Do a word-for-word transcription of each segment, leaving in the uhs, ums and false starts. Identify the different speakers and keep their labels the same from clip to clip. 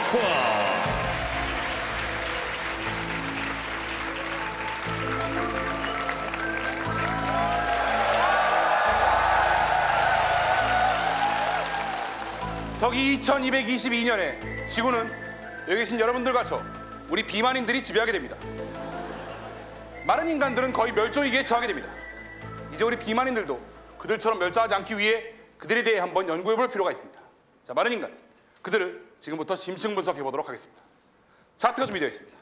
Speaker 1: 서기 이천이백이십이 년에 지구는 여기 계신 여러분들과 저 우리 비만인들이 지배하게 됩니다. 마른 인간들은 거의 멸종위기에 처하게 됩니다. 이제 우리 비만인들도 그들처럼 멸종하지 않기 위해 그들에 대해 한번 연구해볼 필요가 있습니다. 자, 마른 인간, 그들을 지금부터 심층 분석해보도록 하겠습니다. 차트가 준비되어 있습니다.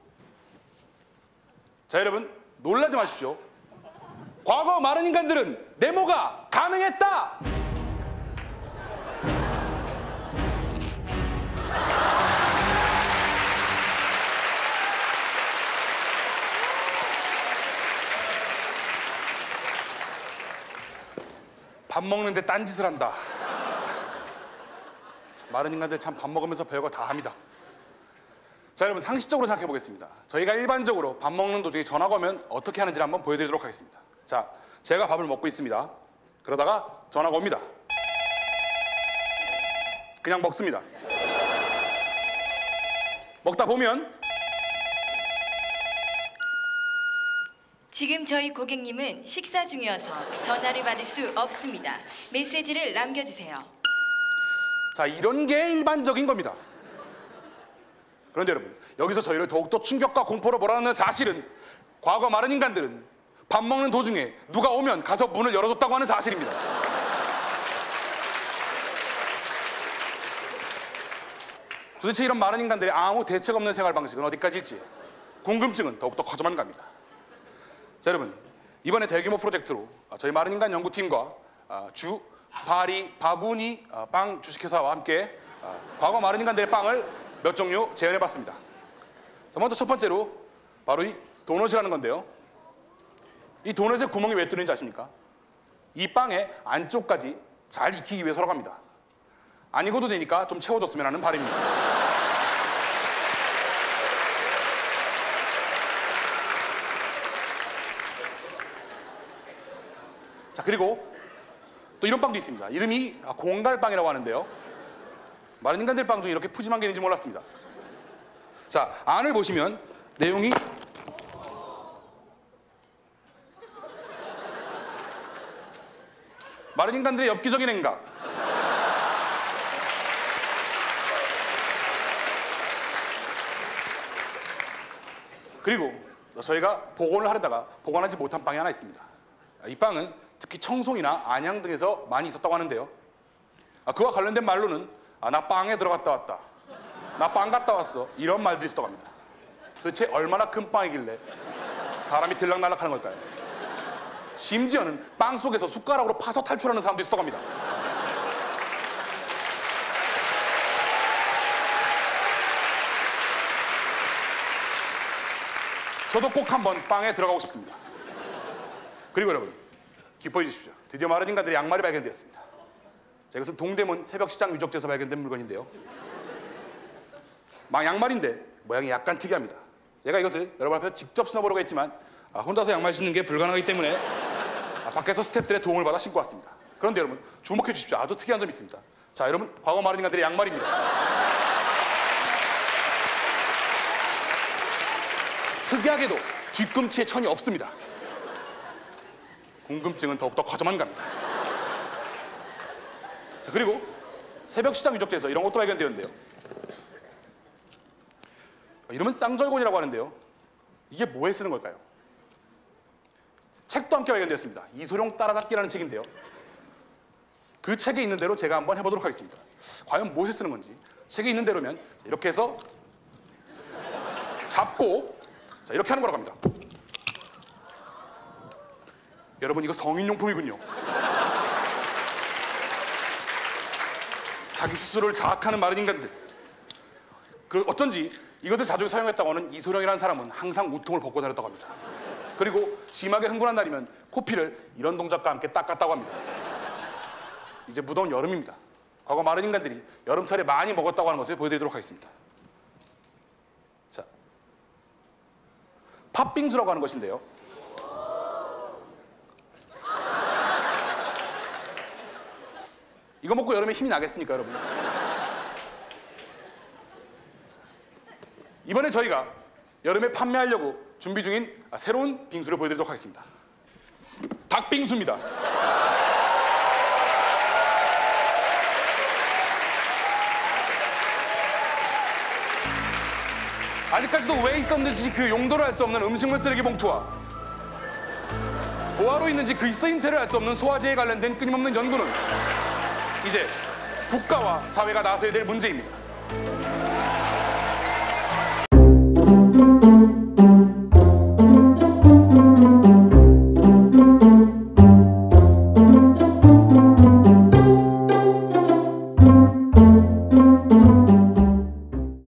Speaker 1: 자, 여러분 놀라지 마십시오. 과거 마른 인간들은 네모가 가능했다! 밥 먹는데 딴짓을 한다. 마른 인간들 참 밥 먹으면서 별거 다 합니다. 자, 여러분 상식적으로 생각해 보겠습니다. 저희가 일반적으로 밥 먹는 도중에 전화가 오면 어떻게 하는지를 한번 보여드리도록 하겠습니다. 자, 제가 밥을 먹고 있습니다. 그러다가 전화가 옵니다. 그냥 먹습니다. 먹다 보면
Speaker 2: 지금 저희 고객님은 식사 중이어서 전화를 받을 수 없습니다. 메시지를 남겨주세요.
Speaker 1: 자, 이런 게 일반적인 겁니다. 그런데 여러분, 여기서 저희를 더욱더 충격과 공포로 몰아넣는 사실은 과거 마른 인간들은 밥 먹는 도중에 누가 오면 가서 문을 열어줬다고 하는 사실입니다. 도대체 이런 마른 인간들의 아무 대책 없는 생활 방식은 어디까지일지 궁금증은 더욱더 커져만 갑니다. 자, 여러분 이번에 대규모 프로젝트로 저희 마른 인간 연구팀과 주 바리 바구니 빵 주식회사와 함께 과거 마른 인간들의 빵을 몇 종류 재현해봤습니다. 먼저 첫 번째로 바로 이 도넛이라는 건데요. 이 도넛의 구멍이 왜 뚫리는지 아십니까? 이 빵의 안쪽까지 잘 익히기 위해서라고 합니다. 안 익어도 되니까 좀 채워줬으면 하는 바람입니다. 자, 그리고 또 이런 빵도 있습니다. 이름이 공갈빵이라고 하는데요. 마른 인간들 빵 중에 이렇게 푸짐한 게 있는지 몰랐습니다. 자, 안을 보시면 내용이 마른 인간들의 엽기적인 행각, 그리고 저희가 복원을 하려다가 복원하지 못한 빵이 하나 있습니다. 이 빵은 특히 청송이나 안양 등에서 많이 있었다고 하는데요. 그와 관련된 말로는 아, 나 빵에 들어갔다 왔다, 나 빵 갔다 왔어, 이런 말들이 있었다고 합니다. 도대체 얼마나 큰 빵이길래 사람이 들락날락하는 걸까요? 심지어는 빵 속에서 숟가락으로 파서 탈출하는 사람도 있었다고 합니다. 저도 꼭 한번 빵에 들어가고 싶습니다. 그리고 여러분 기뻐해 주십시오. 드디어 마른 인간들의 양말이 발견되었습니다. 자, 이것은 동대문 새벽시장 유적지에서 발견된 물건인데요. 막 양말인데 모양이 약간 특이합니다. 제가 이것을 여러분 앞에 직접 신어보려고 했지만 아, 혼자서 양말 신는 게 불가능하기 때문에 아, 밖에서 스태프들의 도움을 받아 신고 왔습니다. 그런데 여러분 주목해 주십시오. 아주 특이한 점이 있습니다. 자, 여러분 과거 마른 인간들의 양말입니다. 특이하게도 뒤꿈치에 천이 없습니다. 궁금증은 더욱더 커져만 갑니다. 자, 그리고 새벽시장 유적지에서 이런 것도 발견되었는데요. 이름은 쌍절곤이라고 하는데요. 이게 뭐에 쓰는 걸까요? 책도 함께 발견되었습니다. 이소룡 따라잡기라는 책인데요. 그 책에 있는 대로 제가 한번 해보도록 하겠습니다. 과연 무엇에 쓰는 건지. 책에 있는 대로면 이렇게 해서 잡고 자, 이렇게 하는 거라고 합니다. 여러분 이거 성인용품이군요. 자기 스스로를 자학하는 마른 인간들. 그리고 어쩐지 이것을 자주 사용했다고 하는 이소룡이라는 사람은 항상 우통을 벗고 다녔다고 합니다. 그리고 심하게 흥분한 날이면 코피를 이런 동작과 함께 닦았다고 합니다. 이제 무더운 여름입니다. 과거 마른 인간들이 여름철에 많이 먹었다고 하는 것을 보여드리도록 하겠습니다. 자, 팥빙수라고 하는 것인데요. 이거 먹고 여름에 힘이 나겠습니까, 여러분? 이번에 저희가 여름에 판매하려고 준비 중인 아, 새로운 빙수를 보여드리도록 하겠습니다. 닭빙수입니다. 아직까지도 왜 있었는지 그 용도를 알 수 없는 음식물 쓰레기 봉투와 뭐하러 있는지 그 쓰임새를 알 수 없는 소화제에 관련된 끊임없는 연구는 이제 국가와 사회가 나서야 될 문제입니다.